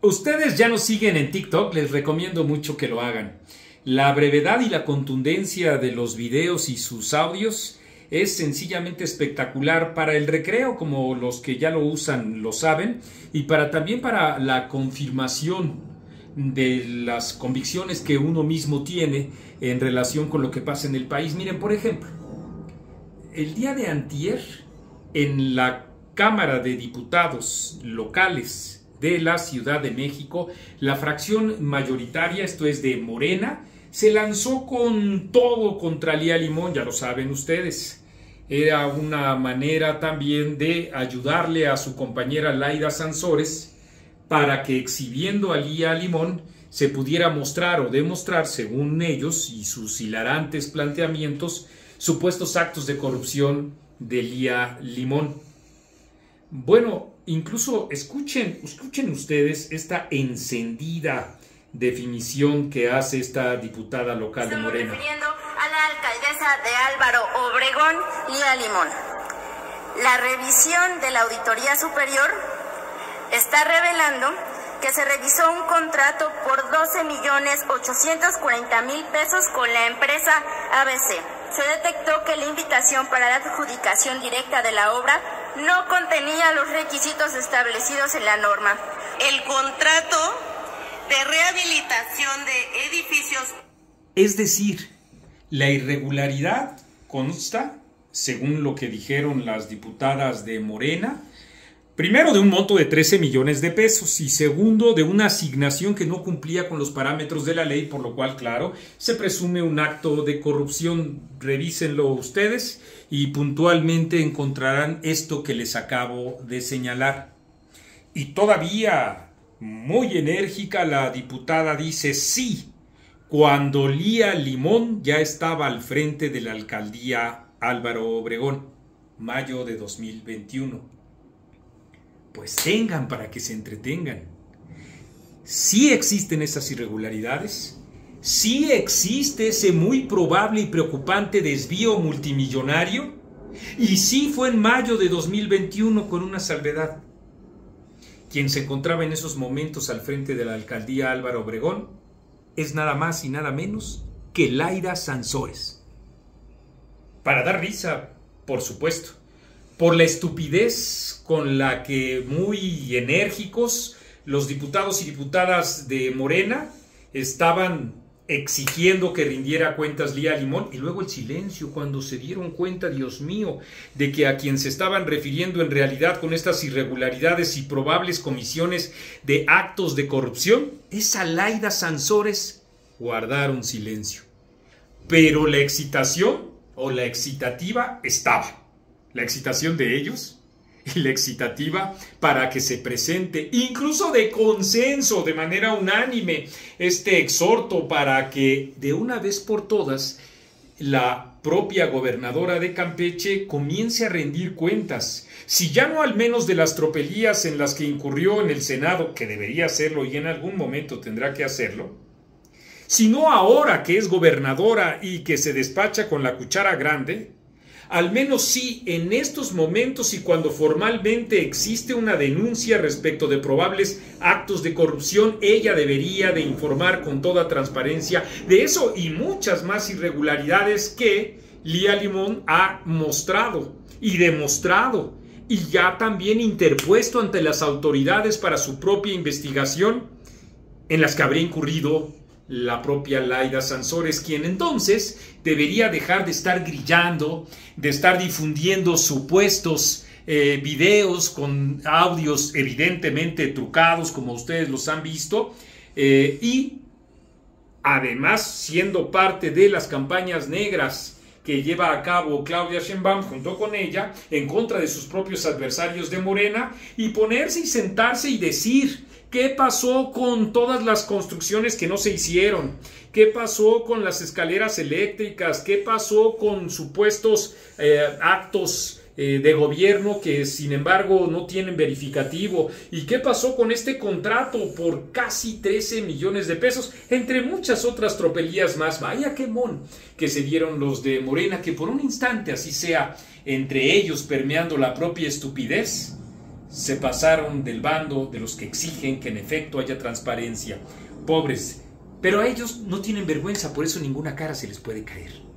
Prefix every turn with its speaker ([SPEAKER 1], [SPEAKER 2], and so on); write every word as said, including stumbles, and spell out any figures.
[SPEAKER 1] Ustedes ya nos siguen en TikTok, les recomiendo mucho que lo hagan. La brevedad y la contundencia de los videos y sus audios es sencillamente espectacular para el recreo, como los que ya lo usan lo saben, y para también para la confirmación de las convicciones que uno mismo tiene en relación con lo que pasa en el país. Miren, por ejemplo, el día de antier, en la Cámara de Diputados locales de la Ciudad de México, la fracción mayoritaria, esto es de Morena, se lanzó con todo contra Lía Limón, ya lo saben ustedes. Era una manera también de ayudarle a su compañera Laida Sansores para que, exhibiendo a Lía Limón, se pudiera mostrar o demostrar, según ellos y sus hilarantes planteamientos, supuestos actos de corrupción de Lía Limón. Bueno, incluso escuchen, escuchen ustedes esta encendida definición que hace esta diputada local de Morena.
[SPEAKER 2] Estamos refiriendo a la alcaldesa de Álvaro Obregón, Lía Limón. La revisión de la Auditoría Superior está revelando que se revisó un contrato por doce millones ochocientos cuarenta mil pesos con la empresa A B C. Se detectó que la invitación para la adjudicación directa de la obra no contenía los requisitos establecidos en la norma. El contrato de rehabilitación de edificios.
[SPEAKER 1] Es decir, la irregularidad consta, según lo que dijeron las diputadas de Morena, primero de un monto de trece millones de pesos y segundo de una asignación que no cumplía con los parámetros de la ley, por lo cual, claro, se presume un acto de corrupción. Revísenlo ustedes y puntualmente encontrarán esto que les acabo de señalar. Y todavía, muy enérgica, la diputada dice sí, cuando Lía Limón ya estaba al frente de la alcaldía Álvaro Obregón, mayo de dos mil veintiuno. Pues tengan para que se entretengan. Sí existen esas irregularidades, sí existe ese muy probable y preocupante desvío multimillonario, y sí fue en mayo de dos mil veintiuno, con una salvedad. Quien se encontraba en esos momentos al frente de la alcaldía Álvaro Obregón es nada más y nada menos que Laida Sansores. Para dar risa, por supuesto, por la estupidez con la que muy enérgicos los diputados y diputadas de Morena estaban exigiendo que rindiera cuentas Lía Limón, y luego el silencio cuando se dieron cuenta, Dios mío, de que a quien se estaban refiriendo en realidad con estas irregularidades y probables comisiones de actos de corrupción es a Laida Sansores. Guardaron silencio. Pero la excitación o la excitativa estaba. La excitación de ellos y la excitativa para que se presente, incluso de consenso, de manera unánime, este exhorto para que de una vez por todas la propia gobernadora de Campeche comience a rendir cuentas. Si ya no al menos de las tropelías en las que incurrió en el Senado, que debería hacerlo y en algún momento tendrá que hacerlo, sino ahora que es gobernadora y que se despacha con la cuchara grande, al menos sí en estos momentos y cuando formalmente existe una denuncia respecto de probables actos de corrupción, ella debería de informar con toda transparencia de eso y muchas más irregularidades que Lía Limón ha mostrado y demostrado y ya también interpuesto ante las autoridades para su propia investigación, en las que habría incurrido la propia Laida Sansores, quien entonces debería dejar de estar grillando, de estar difundiendo supuestos eh, videos con audios evidentemente trucados, como ustedes los han visto, eh, y además siendo parte de las campañas negras que lleva a cabo Claudia Sheinbaum junto con ella en contra de sus propios adversarios de Morena, y ponerse y sentarse y decir: ¿qué pasó con todas las construcciones que no se hicieron? ¿Qué pasó con las escaleras eléctricas? ¿Qué pasó con supuestos eh, actos eh, de gobierno que sin embargo no tienen verificativo? ¿Y qué pasó con este contrato por casi trece millones de pesos? Entre muchas otras tropelías más. Vaya quemón que se dieron los de Morena, que por un instante, así sea, entre ellos permeando la propia estupidez, se pasaron del bando de los que exigen que en efecto haya transparencia. Pobres, pero a ellos no tienen vergüenza, por eso ninguna cara se les puede caer.